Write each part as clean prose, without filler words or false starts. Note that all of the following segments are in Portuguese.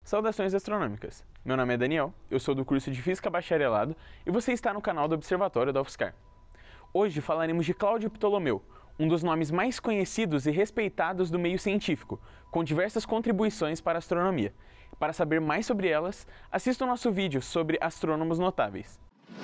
Saudações astronômicas! Meu nome é Daniel, eu sou do curso de Física Bacharelado e você está no canal do Observatório da UFSCar. Hoje falaremos de Cláudio Ptolomeu, um dos nomes mais conhecidos e respeitados do meio científico, com diversas contribuições para a astronomia. Para saber mais sobre elas, assista o nosso vídeo sobre astrônomos notáveis.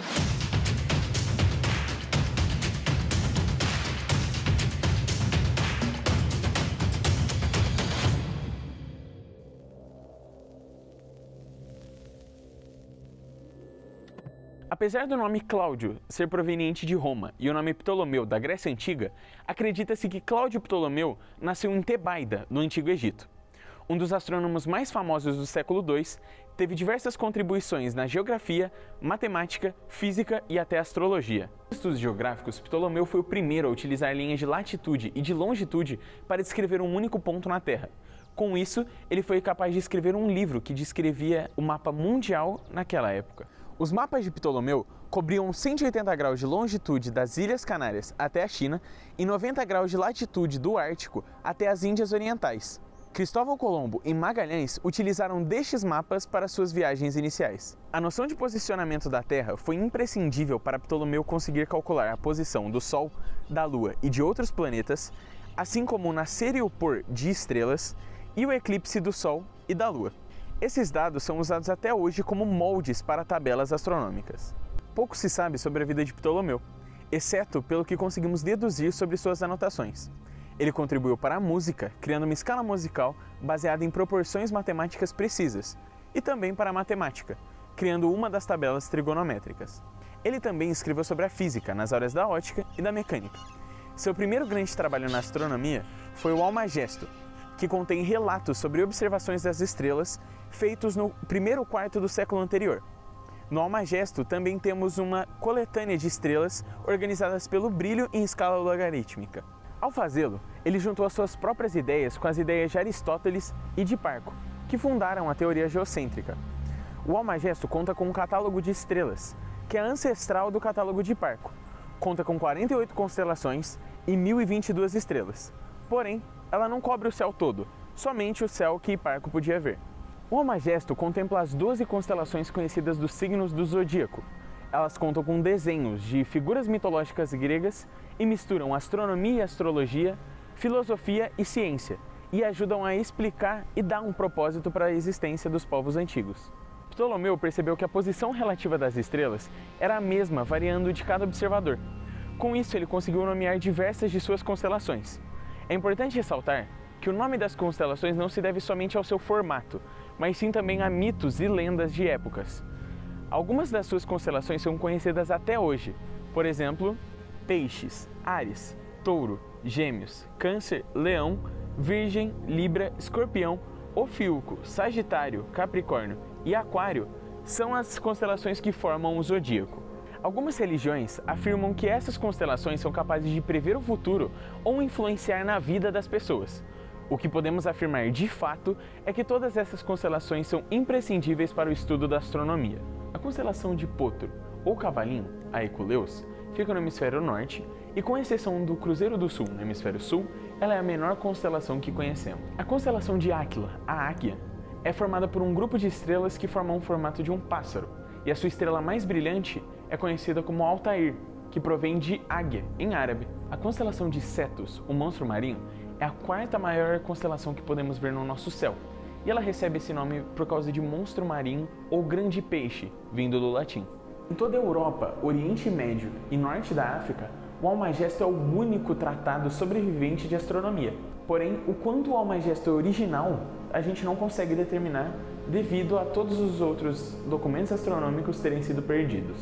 Apesar do nome Cláudio ser proveniente de Roma e o nome Ptolomeu da Grécia Antiga, acredita-se que Cláudio Ptolomeu nasceu em Tebaida, no Antigo Egito. Um dos astrônomos mais famosos do século II, teve diversas contribuições na geografia, matemática, física e até astrologia. Nos estudos geográficos, Ptolomeu foi o primeiro a utilizar linhas de latitude e de longitude para descrever um único ponto na Terra. Com isso, ele foi capaz de escrever um livro que descrevia o mapa mundial naquela época. Os mapas de Ptolomeu cobriam 180 graus de longitude das Ilhas Canárias até a China e 90 graus de latitude do Ártico até as Índias Orientais. Cristóvão Colombo e Magalhães utilizaram destes mapas para suas viagens iniciais. A noção de posicionamento da Terra foi imprescindível para Ptolomeu conseguir calcular a posição do Sol, da Lua e de outros planetas, assim como o nascer e o pôr de estrelas e o eclipse do Sol e da Lua. Esses dados são usados até hoje como moldes para tabelas astronômicas. Pouco se sabe sobre a vida de Ptolomeu, exceto pelo que conseguimos deduzir sobre suas anotações. Ele contribuiu para a música, criando uma escala musical baseada em proporções matemáticas precisas, e também para a matemática, criando uma das tabelas trigonométricas. Ele também escreveu sobre a física, nas áreas da ótica e da mecânica. Seu primeiro grande trabalho na astronomia foi o Almagesto, que contém relatos sobre observações das estrelas feitos no primeiro quarto do século anterior. No Almagesto também temos uma coletânea de estrelas organizadas pelo brilho em escala logarítmica. Ao fazê-lo, ele juntou as suas próprias ideias com as ideias de Aristóteles e de Hiparco, que fundaram a teoria geocêntrica. O Almagesto conta com um catálogo de estrelas, que é ancestral do catálogo de Hiparco. Conta com 48 constelações e 1022 estrelas. Porém, ela não cobre o céu todo, somente o céu que Hiparco podia ver. O Almagesto contempla as 12 constelações conhecidas dos signos do zodíaco. Elas contam com desenhos de figuras mitológicas gregas e misturam astronomia e astrologia, filosofia e ciência, e ajudam a explicar e dar um propósito para a existência dos povos antigos. Ptolomeu percebeu que a posição relativa das estrelas era a mesma, variando de cada observador. Com isso, ele conseguiu nomear diversas de suas constelações. É importante ressaltar que o nome das constelações não se deve somente ao seu formato, mas sim também a mitos e lendas de épocas. Algumas das suas constelações são conhecidas até hoje, por exemplo, Peixes, Áries, Touro, Gêmeos, Câncer, Leão, Virgem, Libra, Escorpião, Ofiuco, Sagitário, Capricórnio e Aquário são as constelações que formam o zodíaco. Algumas religiões afirmam que essas constelações são capazes de prever o futuro ou influenciar na vida das pessoas. O que podemos afirmar de fato é que todas essas constelações são imprescindíveis para o estudo da astronomia. A constelação de Potro, ou Cavalinho, a Eculeus, fica no hemisfério norte e, com exceção do Cruzeiro do Sul, no hemisfério sul, ela é a menor constelação que conhecemos. A constelação de Áquila, a Águia, é formada por um grupo de estrelas que formam o formato de um pássaro, e a sua estrela mais brilhante é conhecida como Altair, que provém de águia, em árabe. A constelação de Cetus, o monstro marinho, é a quarta maior constelação que podemos ver no nosso céu, e ela recebe esse nome por causa de monstro marinho ou grande peixe, vindo do latim. Em toda a Europa, Oriente Médio e Norte da África, o Almagesto é o único tratado sobrevivente de astronomia. Porém, o quanto o Almagesto é original, a gente não consegue determinar devido a todos os outros documentos astronômicos terem sido perdidos.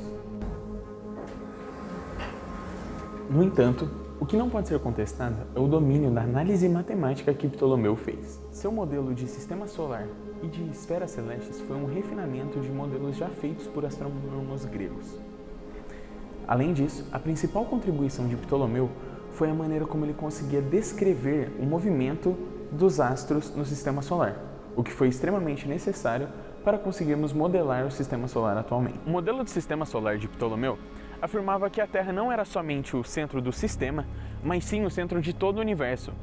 No entanto, o que não pode ser contestado é o domínio da análise matemática que Ptolomeu fez. Seu modelo de sistema solar e de esferas celestes foi um refinamento de modelos já feitos por astrônomos gregos. Além disso, a principal contribuição de Ptolomeu foi a maneira como ele conseguia descrever o movimento dos astros no sistema solar, o que foi extremamente necessário para conseguirmos modelar o sistema solar atualmente. O modelo do sistema solar de Ptolomeu afirmava que a Terra não era somente o centro do sistema, mas sim o centro de todo o universo.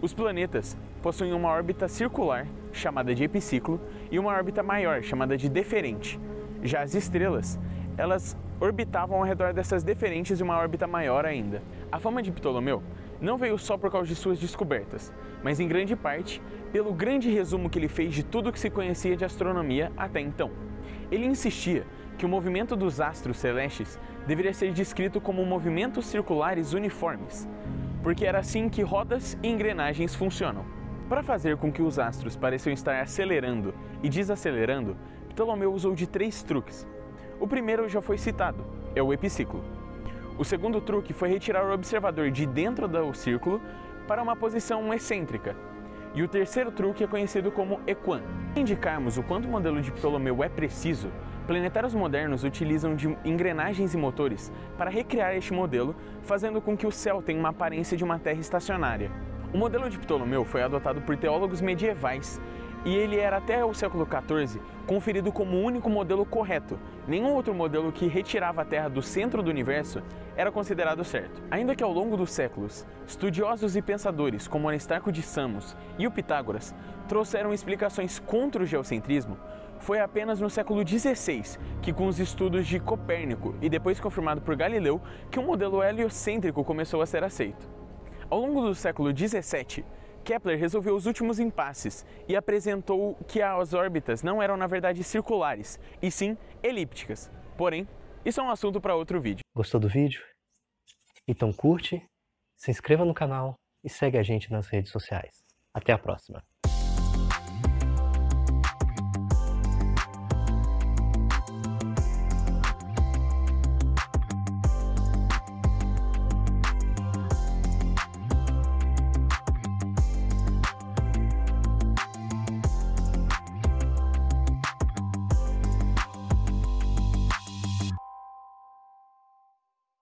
Os planetas possuem uma órbita circular, chamada de epiciclo, e uma órbita maior, chamada de deferente. Já as estrelas, elas orbitavam ao redor dessas deferentes e uma órbita maior ainda. A fama de Ptolomeu não veio só por causa de suas descobertas, mas em grande parte pelo grande resumo que ele fez de tudo o que se conhecia de astronomia até então. Ele insistia que o movimento dos astros celestes deveria ser descrito como movimentos circulares uniformes, porque era assim que rodas e engrenagens funcionam. Para fazer com que os astros pareçam estar acelerando e desacelerando, Ptolomeu usou de 3 truques. O primeiro já foi citado, é o epiciclo. O segundo truque foi retirar o observador de dentro do círculo para uma posição excêntrica. E o terceiro truque é conhecido como equam. Para indicarmos o quanto o modelo de Ptolomeu é preciso, planetários modernos utilizam de engrenagens e motores para recriar este modelo, fazendo com que o céu tenha uma aparência de uma Terra estacionária. O modelo de Ptolomeu foi adotado por teólogos medievais e ele era até o século XIV conferido como o único modelo correto. Nenhum outro modelo que retirava a Terra do centro do universo era considerado certo. Ainda que ao longo dos séculos, estudiosos e pensadores como Aristarco de Samos e o Pitágoras trouxeram explicações contra o geocentrismo, foi apenas no século XVI que, com os estudos de Copérnico e depois confirmado por Galileu, que o modelo heliocêntrico começou a ser aceito. Ao longo do século XVII, Kepler resolveu os últimos impasses e apresentou que as órbitas não eram na verdade circulares, e sim elípticas. Porém, isso é um assunto para outro vídeo. Gostou do vídeo? Então curte, se inscreva no canal e segue a gente nas redes sociais. Até a próxima!